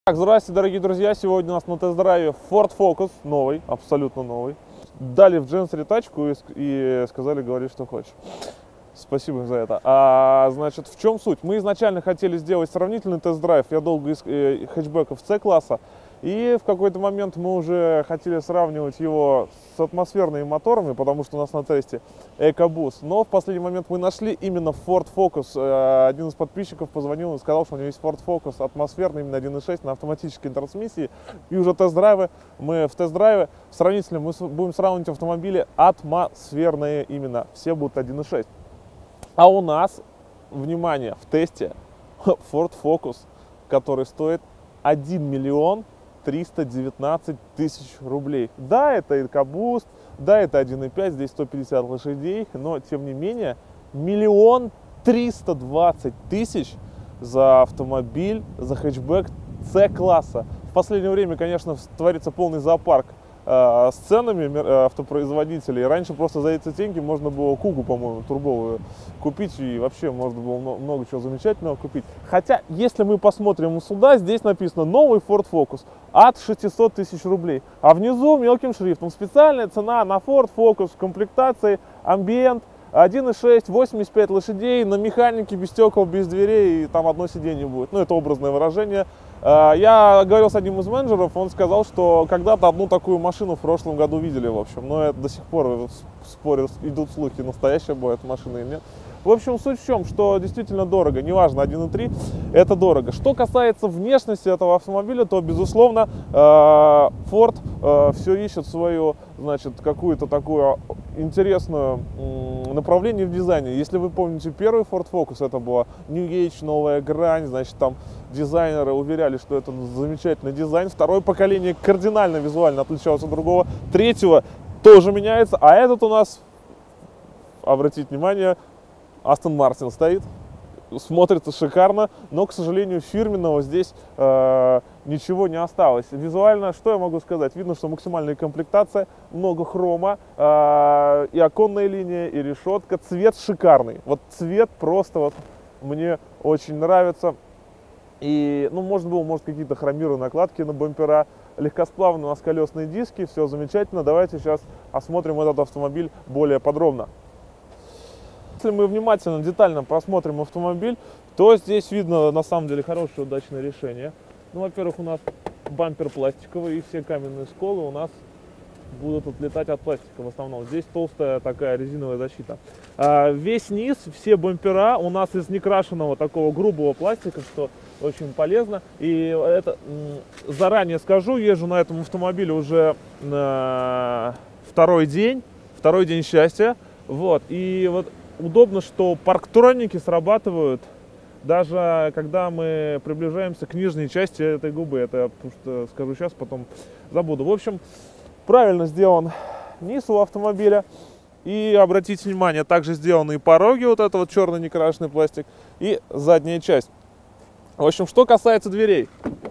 Так, здравствуйте, дорогие друзья! Сегодня у нас на тест-драйве Ford Focus, новый, абсолютно новый. Дали в Дженсере тачку и сказали, говори, что хочешь. Спасибо им за это. Значит, в чем суть? Мы изначально хотели сделать сравнительный тест-драйв. Я долго искал хэтчбеков C-класса. И в какой-то момент мы уже хотели сравнивать его с атмосферными моторами, потому что у нас на тесте EcoBoost. Но в последний момент мы нашли именно Ford Focus. Один из подписчиков позвонил и сказал, что у него есть Ford Focus атмосферный, именно 1.6 на автоматической трансмиссии. И уже в тест-драйве сравнительно мы будем сравнивать автомобили атмосферные именно. Все будут 1.6. А у нас, внимание, в тесте Ford Focus, который стоит 1 миллион 319 тысяч рублей. Да, это EcoBoost, да, это 1.5, здесь 150 лошадей, но тем не менее 1 320 000 за автомобиль, за хэтчбэк C-класса. В последнее время, конечно, творится полный зоопарк с ценами автопроизводителей. Раньше просто за эти деньги можно было Кугу, по-моему, турбовую купить, и вообще можно было много чего замечательного купить. Хотя, если мы посмотрим сюда, здесь написано новый Ford Focus от 600 тысяч рублей. А внизу мелким шрифтом специальная цена на Ford Focus в комплектации Ambient 1.6, 85 лошадей, на механике, без стекол, без дверей, и там одно сиденье будет. Ну, это образное выражение. Я говорил с одним из менеджеров, он сказал, что когда-то одну такую машину в прошлом году видели, в общем. Но это до сих пор спорят, идут слухи, настоящая будет машина или нет. В общем, суть в чем, что действительно дорого, неважно, 1.3, это дорого. Что касается внешности этого автомобиля, то, безусловно, Ford все ищет свою, значит, какую-то такую интересную направление в дизайне. Если вы помните первый Ford Focus, это была New Age, новая грань, значит, там дизайнеры уверяли, что это замечательный дизайн. Второе поколение кардинально визуально отличалось от другого. Третьего тоже меняется, а этот у нас, обратите внимание, Aston Martin стоит, смотрится шикарно, но, к сожалению, фирменного здесь ничего не осталось. Визуально, что я могу сказать? Видно, что максимальная комплектация, много хрома, и оконная линия, и решетка. Цвет шикарный. Вот цвет просто вот мне очень нравится. И, ну, можно было, может, какие-то хромированные накладки на бампера. Легкосплавные у нас колесные диски, все замечательно. Давайте сейчас осмотрим этот автомобиль более подробно. Если мы внимательно, детально просмотрим автомобиль, то здесь видно на самом деле хорошее, удачное решение. Ну, во-первых, у нас бампер пластиковый, и все каменные сколы у нас будут отлетать от пластика в основном. Здесь толстая такая резиновая защита. Весь низ, все бампера у нас из некрашенного такого грубого пластика, что очень полезно. И это заранее скажу, езжу на этом автомобиле уже второй день счастья. Вот, и вот удобно, что парктроники срабатывают даже когда мы приближаемся к нижней части этой губы. Это потому что скажу сейчас, потом забуду. В общем, правильно сделан низ у автомобиля. И обратите внимание, также сделаны и пороги, вот это вот черный некрашенный пластик, и задняя часть. В общем, что касается дверей.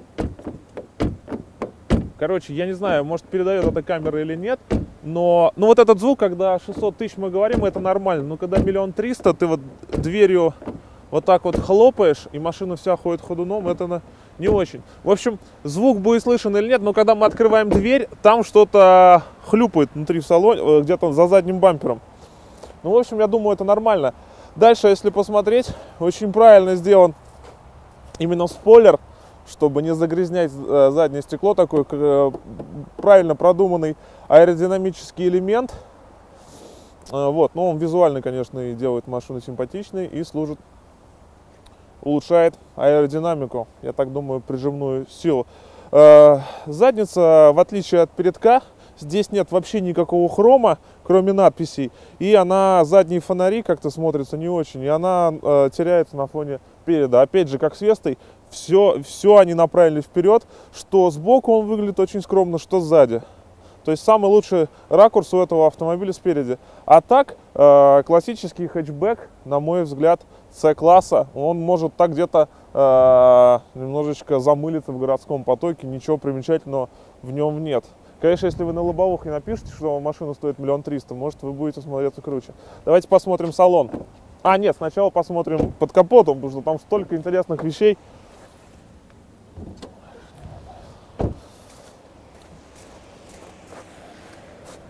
Короче, я не знаю, может, передает эта камера или нет, но вот этот звук, когда 600 тысяч мы говорим, это нормально. Но когда 1 300 000, ты вот дверью вот так вот хлопаешь, и машина вся ходит ходуном, это не очень. В общем, звук будет слышен или нет, но когда мы открываем дверь, там что-то хлюпает внутри в салоне, где-то за задним бампером. Ну, в общем, я думаю, это нормально. Дальше, если посмотреть, очень правильно сделан именно спойлер, чтобы не загрязнять заднее стекло, такой правильно продуманный аэродинамический элемент. Вот, но он визуально, конечно, и делает машину симпатичной и улучшает аэродинамику, я так думаю, прижимную силу. Задница, в отличие от передка, здесь нет вообще никакого хрома, кроме надписей. И задние фонари как-то смотрятся не очень, и она теряется на фоне переда. Опять же, как с Вестой, все они направили вперед, что сбоку он выглядит очень скромно, что сзади. То есть самый лучший ракурс у этого автомобиля спереди. А так, классический хэтчбэк, на мой взгляд, C-класса, он может так где-то немножечко замылиться в городском потоке, ничего примечательного в нем нет. Конечно, если вы на лобовухе напишите, что машина стоит 1 300 000, может, вы будете смотреться круче. Давайте посмотрим салон. Нет, сначала посмотрим под капотом, потому что там столько интересных вещей.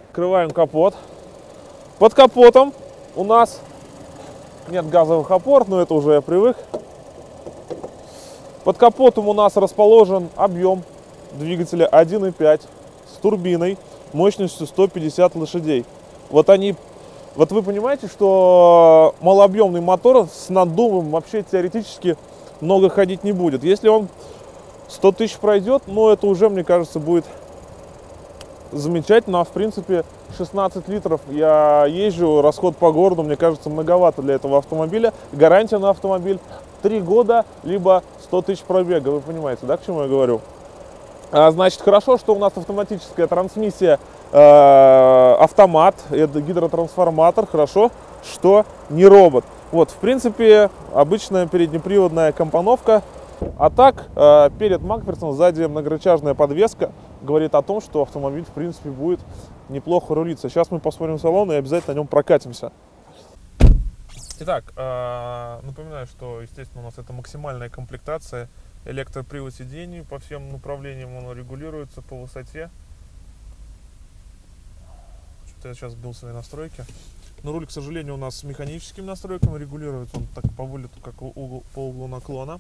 Открываем капот. Под капотом у нас нет газовых опор, но это уже я привык. Под капотом у нас расположен объем двигателя 1.5 с турбиной мощностью 150 лошадей. Вот вы понимаете, что малообъемный мотор с наддувом вообще теоретически много ходить не будет. Если он 100 тысяч пройдет, ну это уже, мне кажется, будет замечательно. А в принципе 16 литров я езжу, расход по городу, мне кажется, многовато для этого автомобиля. Гарантия на автомобиль 3 года, либо 100 тысяч пробега, вы понимаете, да, к чему я говорю? Значит, хорошо, что у нас автоматическая трансмиссия, автомат, это гидротрансформатор, хорошо, что не робот. Вот, в принципе, обычная переднеприводная компоновка. А так, перед Макферсом сзади многорычажная подвеска говорит о том, что автомобиль, в принципе, будет неплохо рулиться. Сейчас мы посмотрим салон и обязательно на нем прокатимся. Итак, напоминаю, что, естественно, у нас это максимальная комплектация. Электропривод сидений по всем направлениям, он регулируется по высоте. Что-то я сейчас сбил свои настройки. Но руль, к сожалению, у нас с механическим настройками регулируется, он так по вылету, как по углу наклона.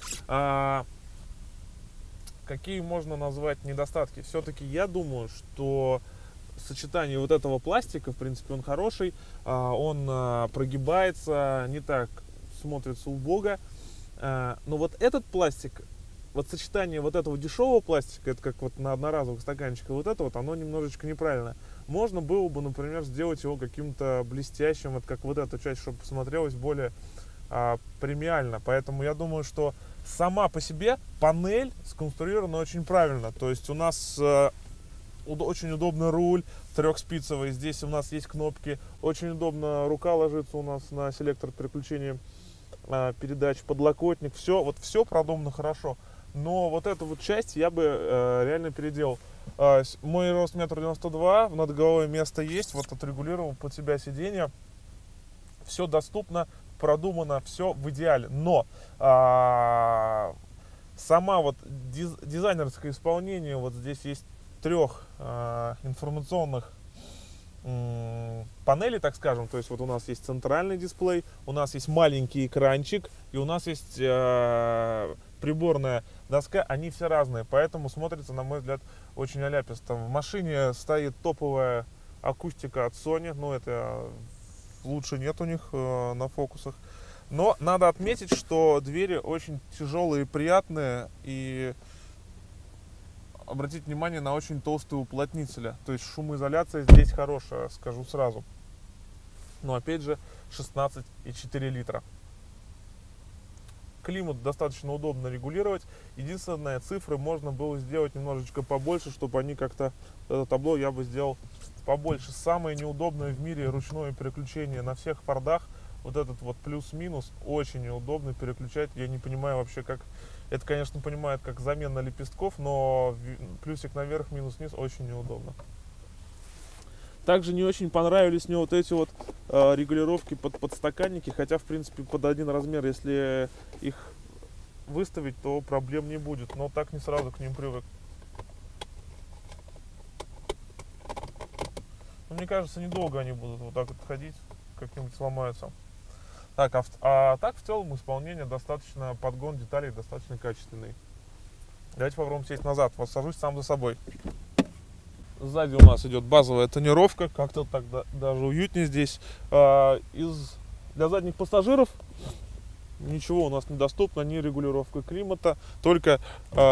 Какие можно назвать недостатки? Все-таки я думаю, что сочетание вот этого пластика, в принципе, он хороший, он прогибается, не так смотрится убого. Но вот этот пластик, вот сочетание вот этого дешевого пластика, это как вот на одноразовых стаканчиках, вот это вот, оно немножечко неправильно. Можно было бы, например, сделать его каким-то блестящим, вот как вот эта часть, чтобы смотрелось более премиально. Поэтому я думаю, что сама по себе панель сконструирована очень правильно. То есть у нас очень удобный руль трехспицевый, здесь у нас есть кнопки, очень удобно рука ложится у нас на селектор переключения передач, подлокотник, все продумано хорошо. Но вот эту вот часть я бы реально переделал. Мой рост 1,92 м, над головой место есть, вот отрегулировал под себя сиденье. Все доступно, продумано, все в идеале. Но сама вот дизайнерское исполнение, вот здесь есть 3 информационных панели, так скажем. То есть вот у нас есть центральный дисплей, у нас есть маленький экранчик и у нас есть приборная доска. Они все разные, поэтому смотрится, на мой взгляд, очень аляписто. В машине стоит топовая акустика от Sony, но это лучше нет у них на фокусах. Но надо отметить, что двери очень тяжелые и приятные, и обратить внимание на очень толстые уплотнители. То есть шумоизоляция здесь хорошая, скажу сразу. Но опять же 16,4 литра. Климат достаточно удобно регулировать. Единственное, цифры можно было сделать немножечко побольше, чтобы они как-то, это табло я бы сделал побольше. Самое неудобное в мире ручное переключение на всех фордах. Вот этот вот плюс-минус очень неудобно переключать. Я не понимаю вообще, как... Это, конечно, понимает как замена лепестков, но плюсик наверх, минус вниз очень неудобно. Также не очень понравились мне вот эти вот регулировки под подстаканники, хотя, в принципе, под один размер, если их выставить, то проблем не будет. Но так не сразу к ним привык. Но мне кажется, недолго они будут вот так вот ходить, как-нибудь сломаются. Так, так в целом исполнение достаточно, подгон деталей достаточно качественный. Давайте попробуем сесть назад. Вот сажусь сам за собой. Сзади у нас идет базовая тонировка, как-то так даже уютнее здесь. Для задних пассажиров ничего у нас недоступно, ни регулировка климата, только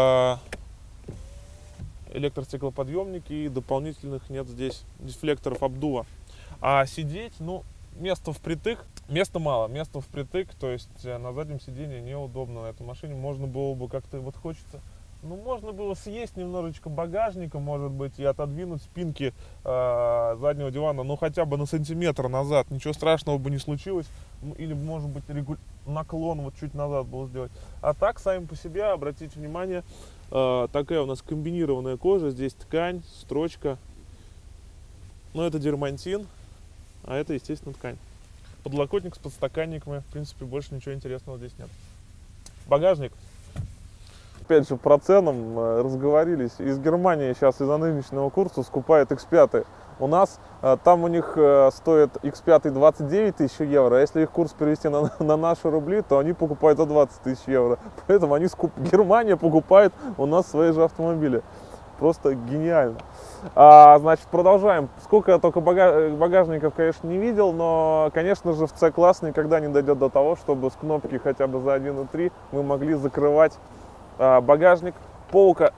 электростеклоподъемники, и дополнительных нет здесь дефлекторов обдува. А сидеть, ну, место впритык, места мало, места впритык, то есть на заднем сиденье неудобно на этой машине. Можно было бы как-то, вот хочется, ну, можно было съесть немножечко багажника, может быть, и отодвинуть спинки заднего дивана, ну, хотя бы на сантиметр назад, ничего страшного бы не случилось, или, может быть, наклон вот чуть назад был сделать. А так, сами по себе, обратите внимание, такая у нас комбинированная кожа, здесь ткань, строчка, но это дермантин, а это, естественно, ткань. Подлокотник с подстаканниками, в принципе, больше ничего интересного здесь нет. Багажник. опять же, по ценам разговорились. Из Германии сейчас из-за нынешнего курса скупают X5. У нас там у них стоит X5 29 тысяч евро, а если их курс перевести на наши рубли, то они покупают за 20 тысяч евро. Поэтому Германия покупает у нас свои же автомобили. Просто гениально. Значит, продолжаем. Сколько я только багажников, конечно, не видел, но, конечно же, в C-класс никогда не дойдет до того, чтобы с кнопки хотя бы за 1.3 мы могли закрывать багажник. Полка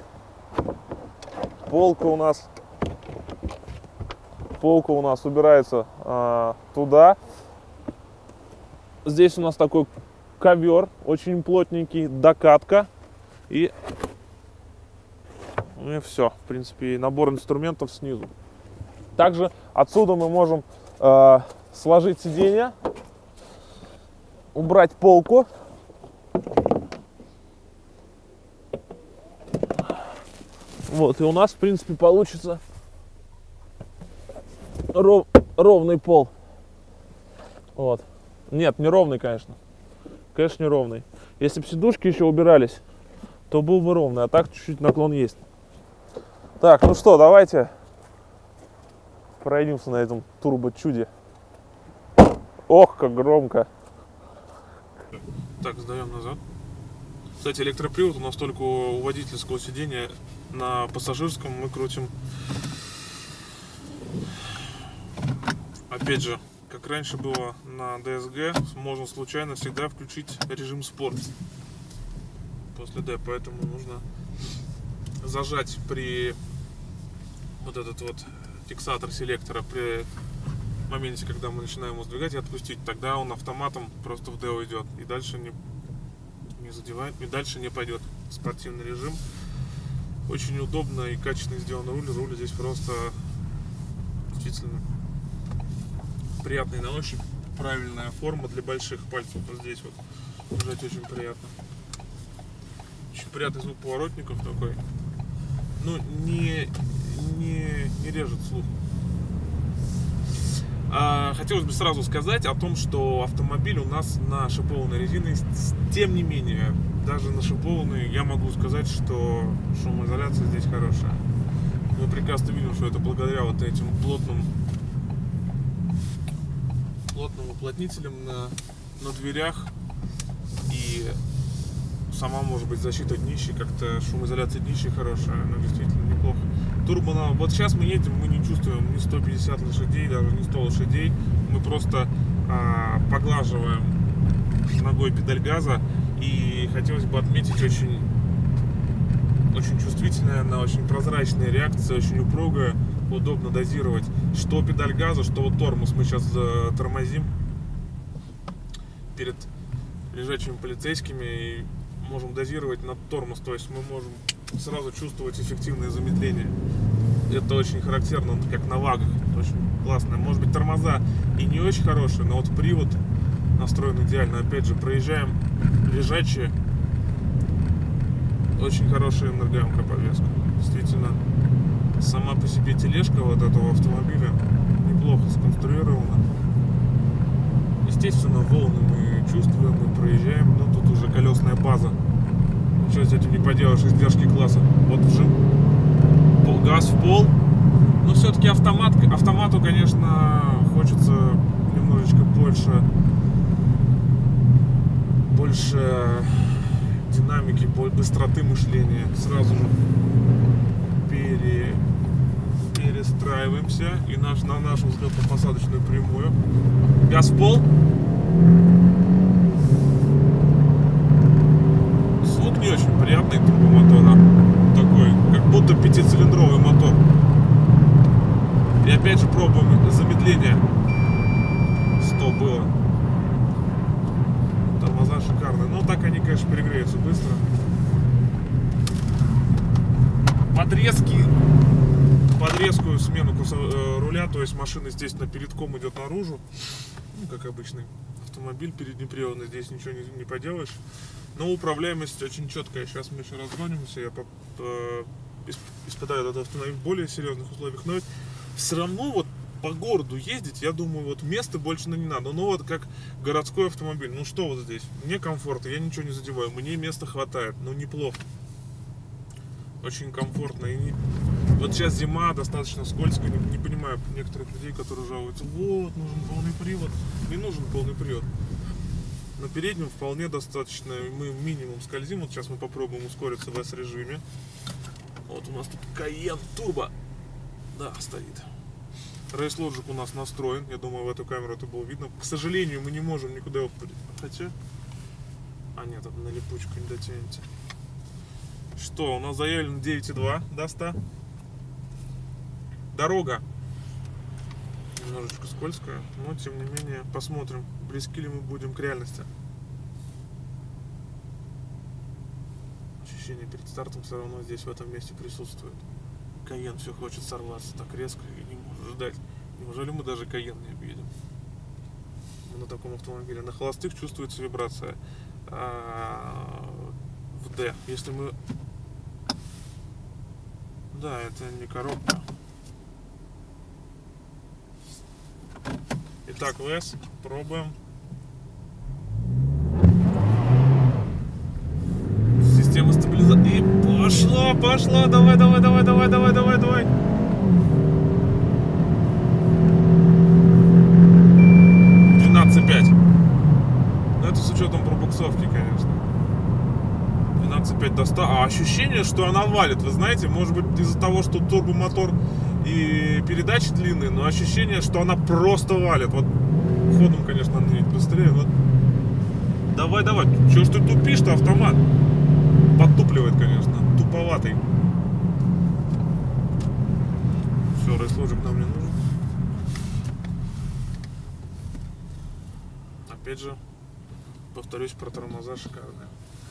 у нас убирается туда. Здесь у нас такой ковер, очень плотненький, докатка. И все, в принципе, набор инструментов снизу. Также отсюда мы можем сложить сиденье, убрать полку. Вот, и у нас, в принципе, получится ровный пол. Вот. Нет, не ровный, конечно. Конечно, не ровный. Если бы сидушки еще убирались, то был бы ровный, а так чуть-чуть наклон есть. Так, ну что, давайте пройдемся на этом турбо-чуде. Ох, как громко. Так, сдаем назад. Кстати, электропривод у нас только у водительского сидения. На пассажирском мы крутим. Опять же, как раньше было на DSG, можно случайно всегда включить режим спорт после D, поэтому нужно зажать при вот этот вот фиксатор селектора при моменте, когда мы начинаем его сдвигать, и отпустить. Тогда он автоматом просто в D уйдет и дальше не задевает, и дальше не пойдет. Спортивный режим. Очень удобно и качественно сделан руль. Руль здесь просто действительно приятный на ощупь. Правильная форма для больших пальцев. Вот здесь вот нажать очень приятно. Очень приятный звук поворотников такой. Ну, не режет слух. Хотелось бы сразу сказать о том, что автомобиль у нас на шипованной резине. Тем не менее, даже на шипованной я могу сказать, что шумоизоляция здесь хорошая. Мы прекрасно видим, что это благодаря вот этим плотным уплотнителям на дверях и сама, может быть, защита днища, как-то шумоизоляция днища хорошая, но действительно неплохо. Турбо, вот сейчас мы едем, мы не чувствуем ни 150 лошадей, даже не 100 лошадей, мы просто поглаживаем ногой педаль газа, и хотелось бы отметить очень чувствительная, она очень прозрачная реакция, очень упругая, удобно дозировать, что педаль газа, что вот тормоз. Мы сейчас тормозим перед лежачими полицейскими и можем дозировать на тормоз, то есть мы можем сразу чувствовать эффективное замедление. Это очень характерно, как на вагах, очень классно. Может быть, тормоза и не очень хорошие, но вот привод настроен идеально. Опять же, проезжаем лежачие, очень хорошая энергоемкая подвеска. Действительно, сама по себе тележка вот этого автомобиля неплохо сконструирована. Естественно, волны мы чувствуем, мы проезжаем, но тут уже колесная база. Ничего с этим не поделаешь, издержки класса. Вот вжим, газ в пол. Но все-таки автомату, конечно, хочется немножечко больше динамики, быстроты мышления. Сразу же перестраиваемся и на нашу взлетно-посадочную прямую. Газ в пол. Звук не очень приятный турбомотора. Такой, как будто пятицилиндровый мотор. И опять же пробуем замедление. 100 было. Тормоза шикарные. Но так они, конечно, перегреются быстро. Подрезкую смену руля, то есть машина, естественно, передком идет наружу, ну, как обычный автомобиль переднеприводный, здесь ничего не поделаешь, но управляемость очень четкая. Сейчас мы еще разгонимся, я испытаю этот автомобиль в более серьезных условиях, но все равно вот по городу ездить, я думаю, вот места больше не надо. Ну вот как городской автомобиль. Ну что вот здесь? Мне комфортно, я ничего не задеваю, мне места хватает. Ну неплохо. Очень комфортно. И вот сейчас зима, достаточно скользко. Не понимаю некоторых людей, которые жалуются. Вот, нужен полный привод. Не нужен полный привод. На переднем вполне достаточно. Мы минимум скользим. Вот сейчас мы попробуем ускориться в S-режиме. Вот у нас тут Cayenne Turbo. Да, стоит. Race Logic у нас настроен. Я думаю, в эту камеру это было видно. К сожалению, мы не можем никуда его... Хотя... А нет, это на липучку не дотянете. Что, у нас заявлено 9,2 до 100. Дорога немножечко скользкая, но тем не менее посмотрим, близки ли мы будем к реальности. Ощущение перед стартом все равно здесь в этом месте присутствует. Cayenne все хочет сорваться так резко и не может ждать. Неужели мы даже Cayenne не объедем? Мы на таком автомобиле. На холостых чувствуется вибрация. В D. Если мы... Да, это не коробка. Итак, в S. Пробуем. Система стабилизации. И пошло, пошло. Давай, давай, давай, давай, давай, давай, давай. Но это с учетом пробуксовки, конечно. 12,5 до 100. А ощущение, что она валит. Вы знаете, может быть из-за того, что турбомотор и передачи длинные, но ощущение, что она просто валит. Вот ходом, конечно, надо ведь быстрее, но... Давай, давай. Чего ж ты тупишь-то, автомат? Подтупливает, конечно. Туповатый. Все, Race Logic нам не нужен. Опять же, повторюсь, про тормоза шикарные.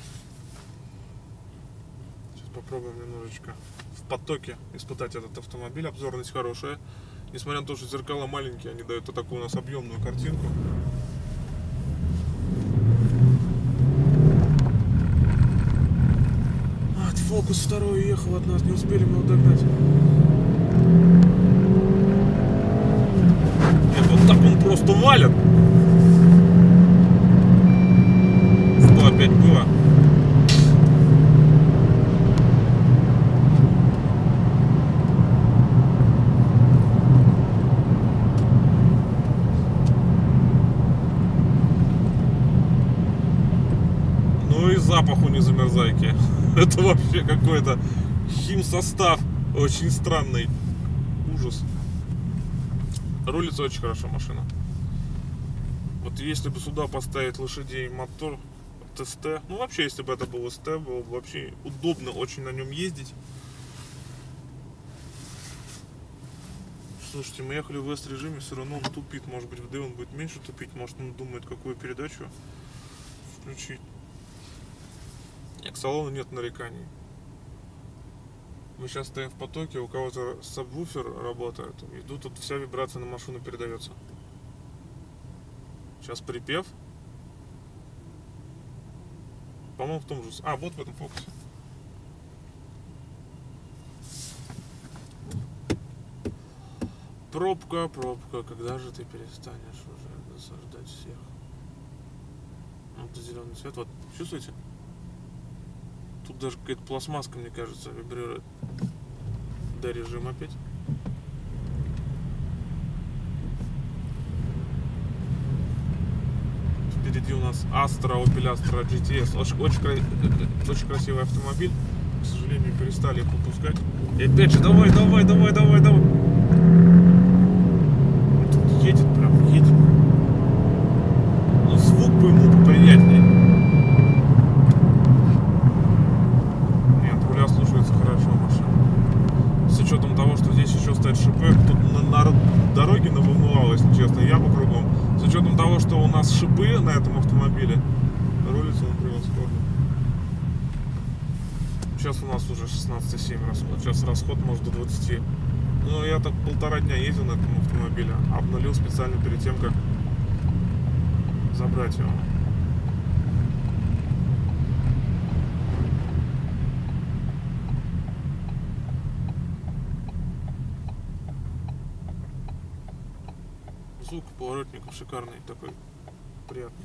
Сейчас попробуем немножечко в потоке испытать этот автомобиль. Обзорность хорошая. Несмотря на то, что зеркала маленькие, они дают такую у нас объемную картинку. Фокус второй уехал от нас, не успели мы его догнать. Нет, вот так он просто валит. Что опять было? Ну и запах у незамерзайки. Это вообще какой-то химсостав очень странный. Ужас. Рулится очень хорошо машина. Вот если бы сюда поставить лошадей мотор СТ, ну вообще если бы это был СТ, было бы вообще удобно очень на нем ездить. Слушайте, мы ехали в S-режиме, все равно он тупит. Может быть в D он будет меньше тупить, может он думает, какую передачу включить. К салону нет нареканий. Мы сейчас стоим в потоке, у кого-то сабвуфер работает, и тут вся вибрация на машину передается. Сейчас припев. По-моему, в том же... А, вот в этом фокусе. Пробка, пробка, когда же ты перестанешь уже досаждать всех? Вот зеленый цвет, вот, чувствуете? Тут даже какая-то пластмасска, мне кажется, вибрирует. D-режим опять. Впереди у нас Astra, Opel Astra GTS. Очень красивый автомобиль. К сожалению, перестали их выпускать. И опять же, давай, давай, давай, давай, давай. Тут едет, прям едет. Но звук бы ему поприятнее. С учетом того, что здесь еще стоят шипы, тут на дороге наволновало, если честно, я по кругом. С учетом того, что у нас шипы на этом автомобиле, рулится он превосходно. Сейчас у нас уже 16,7 расход, сейчас расход может до 20. Но я так 1,5 дня ездил на этом автомобиле, обнулил специально перед тем, как забрать его. звук поворотников шикарный такой, приятный.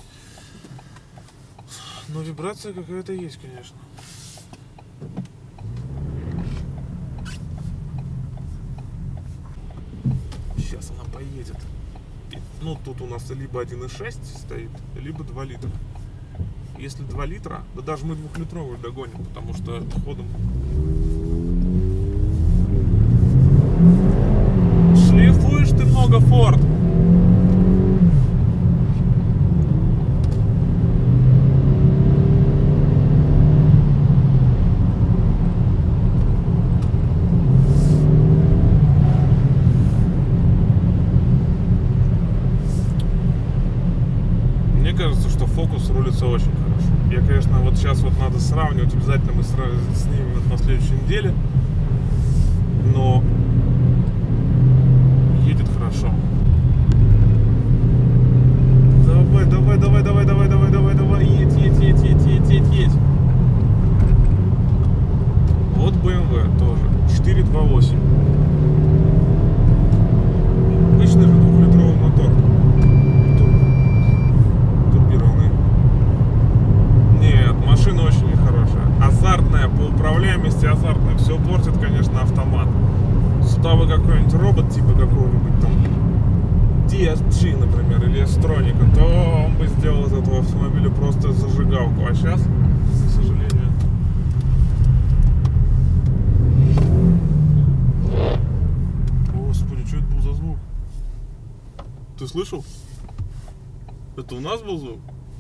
Но вибрация какая-то есть, конечно. Сейчас она поедет. Ну, тут у нас либо 1.6 стоит, либо 2 литра. Если 2 литра, да даже мы 2-литровую догоним, потому что ходом... Шлифуешь ты много, Форд! Мне кажется, что Focus рулится очень хорошо. Я, конечно, вот сейчас вот надо сравнивать, обязательно мы снимем это на следующей неделе, но едет хорошо. Давай, давай, давай, давай, давай, давай, давай, давай, едь, едь, едь, едь, едь, едь, едь. Вот BMW тоже, 4.28. Обычный же 2-литровый мотор. Машина очень хорошая, азартная, по управляемости азартная, все портит, конечно, автомат. Сюда бы какой-нибудь робот, типа какого-нибудь там DSG, например, или S-Tronic, то он бы сделал из этого автомобиля просто зажигалку. А сейчас, к сожалению... Господи, что это был за звук? Ты слышал? Это у нас был звук?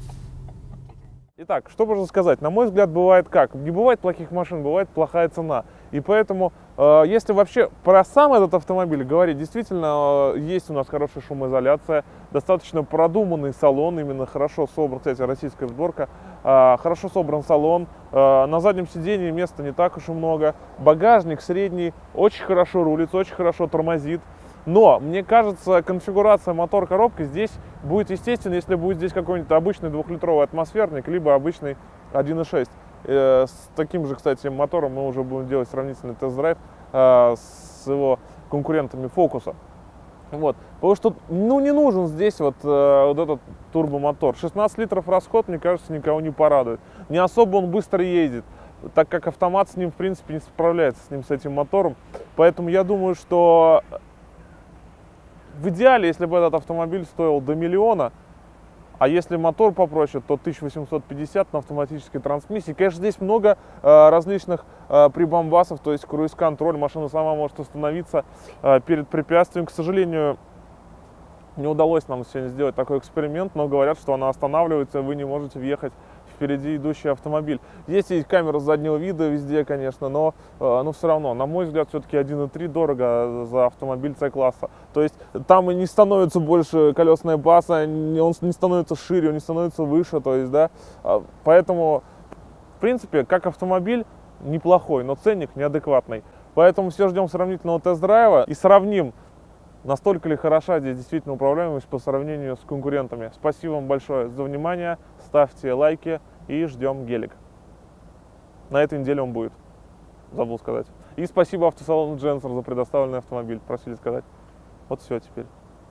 Итак, что можно сказать? На мой взгляд, бывает как? Не бывает плохих машин, бывает плохая цена. И поэтому, если вообще про сам этот автомобиль говорить, действительно, есть у нас хорошая шумоизоляция, достаточно продуманный салон, именно хорошо собран, кстати, российская сборка, хорошо собран салон, на заднем сидении места не так уж и много, багажник средний, очень хорошо рулится, очень хорошо тормозит. Но, мне кажется, конфигурация мотор-коробка здесь будет естественно, если будет здесь какой-нибудь обычный 2-литровый атмосферник, либо обычный 1.6. С таким же, кстати, мотором мы уже будем делать сравнительный тест-драйв с его конкурентами Фокуса. Вот. Потому что, ну, не нужен здесь вот этот турбомотор. 16 литров расход, мне кажется, никого не порадует. Не особо он быстро едет, так как автомат с ним, в принципе, не справляется с этим мотором. Поэтому я думаю, что... В идеале, если бы этот автомобиль стоил до 1 миллиона, а если мотор попроще, то 1850 на автоматической трансмиссии. Конечно, здесь много различных прибамбасов, то есть круиз-контроль, машина сама может остановиться перед препятствием. К сожалению, не удалось нам сегодня сделать такой эксперимент, но говорят, что она останавливается, и вы не можете въехать впереди идущий автомобиль. Есть и камера заднего вида везде, конечно, но все равно, на мой взгляд, все-таки 1.3 дорого за автомобиль C-класса. То есть там и не становится больше колесная база, он не становится шире, он не становится выше, то есть, да. Поэтому, в принципе, как автомобиль неплохой, но ценник неадекватный. Поэтому все ждем сравнительного тест-драйва и сравним, настолько ли хороша здесь действительно управляемость по сравнению с конкурентами. Спасибо вам большое за внимание, ставьте лайки и ждем гелик. На этой неделе он будет, забыл сказать. И спасибо автосалону Дженсер за предоставленный автомобиль, просили сказать. Вот все теперь.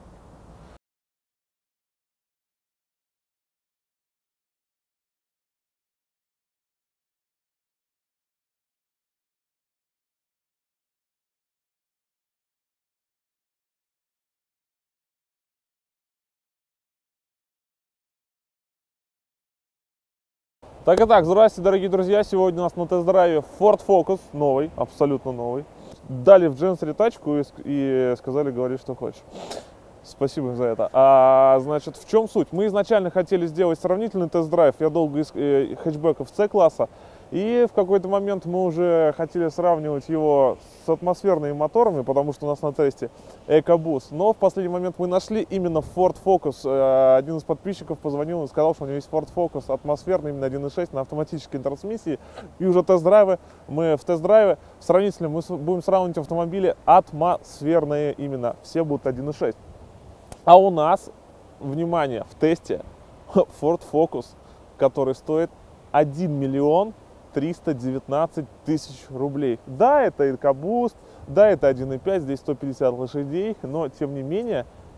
Так и так, здравствуйте, дорогие друзья, сегодня у нас на тест-драйве Ford Focus, новый, абсолютно новый. Дали в Дженсере тачку и сказали, говори, что хочешь. Спасибо за это. Значит, в чем суть? Мы изначально хотели сделать сравнительный тест-драйв, я долго искал хэтчбеков C-класса, и в какой-то момент мы уже хотели сравнивать его с атмосферными моторами, потому что у нас на тесте EcoBoost. Но в последний момент мы нашли именно Ford Focus. Один из подписчиков позвонил и сказал, что у него есть Ford Focus атмосферный, именно 1.6 на автоматической трансмиссии. И уже в тест-драйве сравнительно мы будем сравнивать автомобили атмосферные именно. Все будут 1.6. А у нас, внимание, в тесте Ford Focus, который стоит 1 миллион 319 тысяч рублей. Да, это EcoBoost, да, это 1.5, здесь 150 лошадей, но тем не менее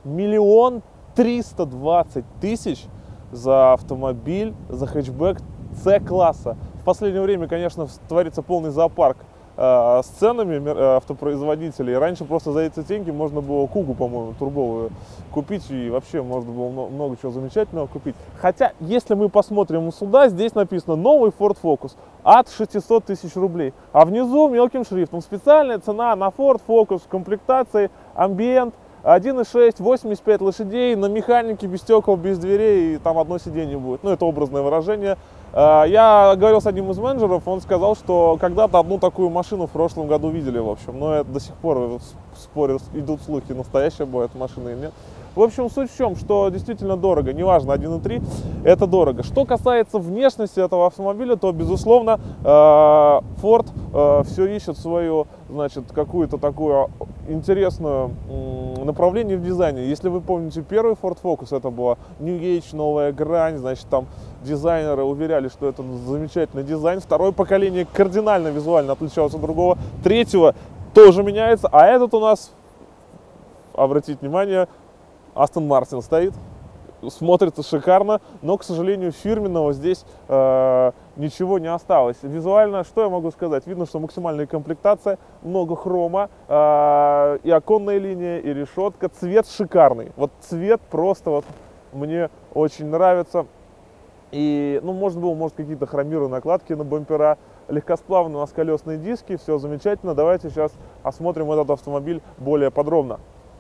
1 320 000 за автомобиль, за хэтчбэк С-класса. В последнее время, конечно, творится полный зоопарк с ценами автопроизводителей. Раньше просто за эти деньги можно было Кугу, по-моему, турбовую купить, и вообще можно было много чего замечательного купить. Хотя, если мы посмотрим сюда, здесь написано новый Ford Focus от 600 000 рублей. А внизу мелким шрифтом специальная цена на Ford Focus в комплектации Ambient 1.6, 85 лошадей, на механике, без стекол, без дверей, и там одно сиденье будет. Ну, это образное выражение. Я говорил с одним из менеджеров, он сказал, что когда-то одну такую машину в прошлом году видели, в общем. Но это до сих пор, спорю, идут слухи, настоящая будет машина или нет. В общем, суть в чем, что действительно дорого, неважно, 1.3, это дорого. Что касается внешности этого автомобиля, то, безусловно, Ford все ищет свою, значит, какую-то такую интересную направление в дизайне. Если вы помните первый Ford Focus, это была New Age, новая грань, значит, там дизайнеры уверяли, что это замечательный дизайн. Второе поколение кардинально визуально отличалось от другого. Третьего тоже меняется, а этот у нас, обратите внимание, Aston Martin стоит, смотрится шикарно, но, к сожалению, фирменного здесь ничего не осталось. Визуально, что я могу сказать? Видно, что максимальная комплектация, много хрома, и оконная линия, и решетка. Цвет шикарный. Вот цвет просто вот мне очень нравится. И, ну, может какие-то хромированные накладки на бампера. Легкосплавные у нас колесные диски, все замечательно. Давайте сейчас осмотрим этот автомобиль более подробно.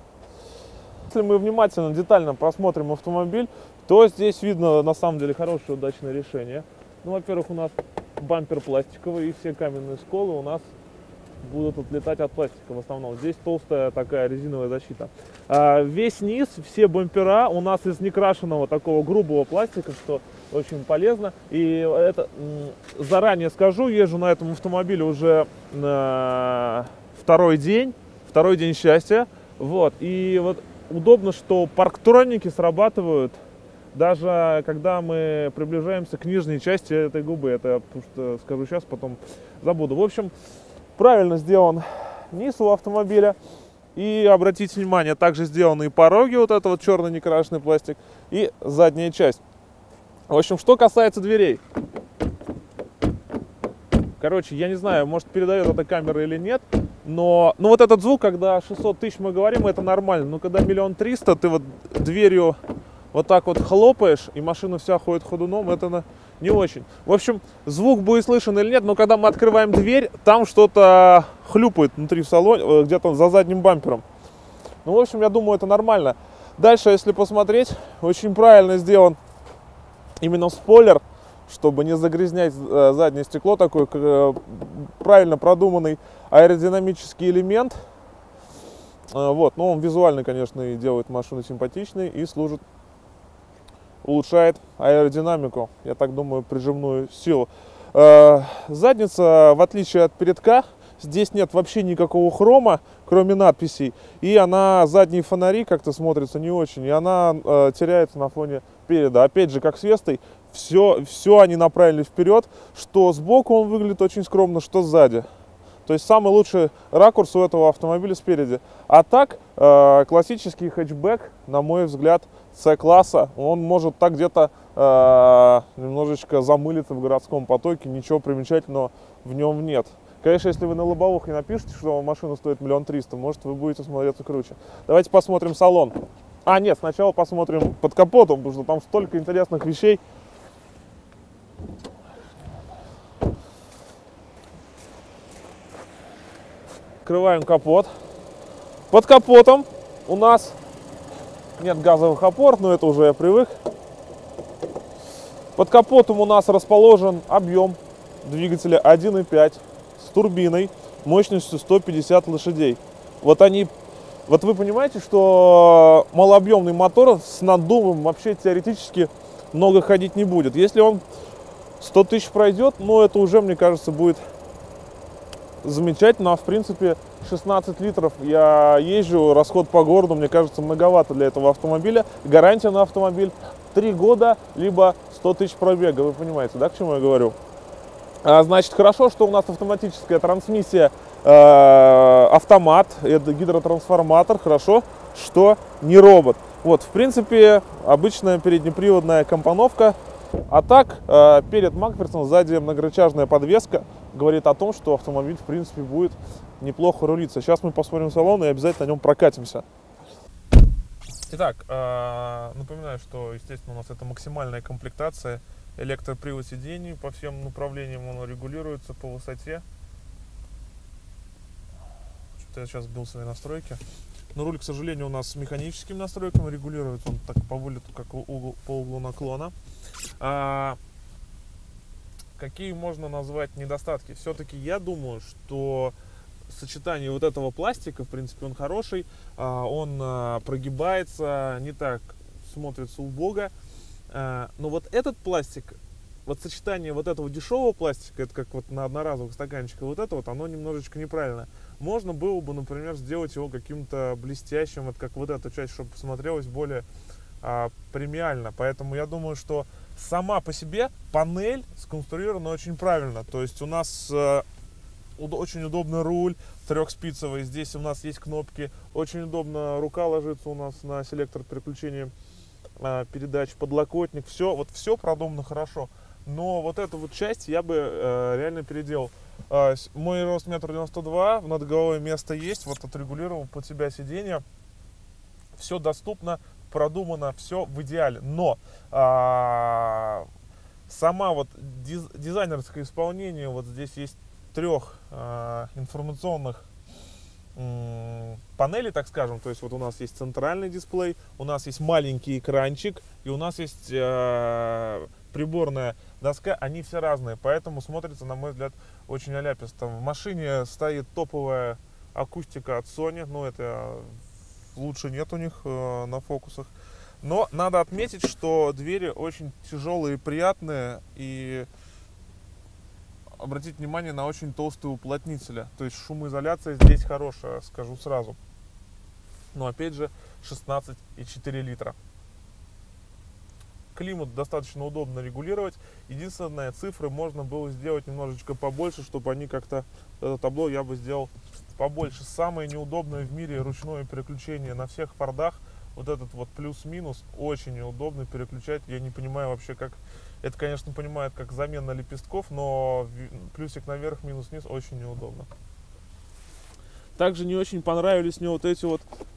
Если мы внимательно, детально просмотрим автомобиль, то здесь видно на самом деле хорошее, удачное решение. Ну, во-первых, у нас бампер пластиковый, и все каменные сколы у нас будут отлетать от пластика в основном. Здесь толстая такая резиновая защита. Весь низ, все бампера у нас из некрашенного такого грубого пластика, что очень полезно. И это заранее скажу, езжу на этом автомобиле уже второй день счастья. Вот, и вот удобно, что парктроники срабатывают даже когда мы приближаемся к нижней части этой губы. Это потому что скажу сейчас, потом забуду. В общем, правильно сделан низ у автомобиля. И обратите внимание, также сделаны и пороги, вот это вот черный некрашенный пластик, и задняя часть. В общем, что касается дверей. Короче, я не знаю, может, передает эта камера или нет, но ну, вот этот звук, когда 600 000 мы говорим, это нормально. Но когда 1 300 000, ты вот дверью вот так вот хлопаешь, и машина вся ходит ходуном, это не очень. В общем, звук будет слышен или нет, но когда мы открываем дверь, там что-то хлюпает внутри в салоне, где-то за задним бампером. Ну, в общем, я думаю, это нормально. Дальше, если посмотреть, очень правильно сделан именно спойлер, чтобы не загрязнять заднее стекло, такой правильно продуманный аэродинамический элемент. Вот, но он визуально, конечно, и делает машину симпатичной и улучшает аэродинамику, я так думаю, прижимную силу. Задница, в отличие от передка, здесь нет вообще никакого хрома, кроме надписей. И задние фонари как-то смотрятся не очень, и она теряется на фоне переда. Опять же, как с Вестой, все они направили вперед, что сбоку он выглядит очень скромно, что сзади. То есть самый лучший ракурс у этого автомобиля спереди. А так, классический хэтчбэк, на мой взгляд, С-класса, он может так где-то немножечко замылиться в городском потоке, ничего примечательного в нем нет. Конечно, если вы на лобовухе напишите, что машина стоит 1 300 000, может, вы будете смотреться круче. Давайте посмотрим салон. Нет, сначала посмотрим под капотом, потому что там столько интересных вещей. Открываем капот. Под капотом у нас нет газовых опор, но это уже я привык. Под капотом у нас расположен объем двигателя 1.5 с турбиной мощностью 150 лошадей. Вот вы понимаете, что малообъемный мотор с наддувом вообще теоретически много ходить не будет. Если он 100 000 пройдет, ну это уже, мне кажется, будет замечательно. А в принципе 16 литров я езжу, расход по городу, мне кажется, многовато для этого автомобиля. Гарантия на автомобиль 3 года, либо 100 000 пробега, вы понимаете, да, к чему я говорю? Значит, хорошо, что у нас автоматическая трансмиссия, автомат, это гидротрансформатор, хорошо, что не робот. Вот, в принципе, обычная переднеприводная компоновка. А так, перед Макферсом сзади многорычажная подвеска говорит о том, что автомобиль, в принципе, будет неплохо рулиться. Сейчас мы посмотрим салон и обязательно на нем прокатимся. Итак, напоминаю, что, естественно, у нас это максимальная комплектация. Электропривод сидений по всем направлениям, он регулируется по высоте. Что-то я сейчас сбил свои настройки. Но руль, к сожалению, у нас с механическими настройками регулируется, он так по вылету, как по углу наклона. Какие можно назвать недостатки? Все-таки я думаю, что сочетание вот этого пластика, в принципе, он хороший, он прогибается, не так смотрится убого. Но вот этот пластик, вот сочетание вот этого дешевого пластика, это как вот на одноразовых стаканчиках, вот это вот, оно немножечко неправильно. Можно было бы, например, сделать его каким-то блестящим, вот как вот эта часть, чтобы смотрелось более премиально. Поэтому я думаю, что сама по себе панель сконструирована очень правильно. То есть у нас очень удобный руль трехспицевый, здесь у нас есть кнопки, очень удобно рука ложится у нас на селектор переключения передач, подлокотник, все, вот все продумано хорошо. Но вот эту вот часть я бы реально переделал. Мой рост 1,92 м, над головой место есть, вот отрегулировал под себя сиденье. Все доступно, продумано, все в идеале. Но сама вот дизайнерское исполнение, вот здесь есть трех информационных панели, так скажем. То есть вот у нас есть центральный дисплей, у нас есть маленький экранчик и у нас есть приборная доска. Они все разные, поэтому смотрится, на мой взгляд, очень аляписто. В машине стоит топовая акустика от Sony, но это лучше нет у них на фокусах. Но надо отметить, что двери очень тяжелые и приятные, и обратить внимание на очень толстые уплотнители. То есть шумоизоляция здесь хорошая, скажу сразу. Но опять же 16,4 литра. Климат достаточно удобно регулировать. Единственное, цифры можно было сделать немножечко побольше, чтобы они как-то, это табло я бы сделал побольше. Самое неудобное в мире ручное переключение на всех фордах. Вот этот вот плюс-минус очень неудобно переключать. Я не понимаю вообще, как... Это, конечно, понимает как замена лепестков, но плюсик наверх, минус вниз очень неудобно. Также не очень понравились мне вот эти вот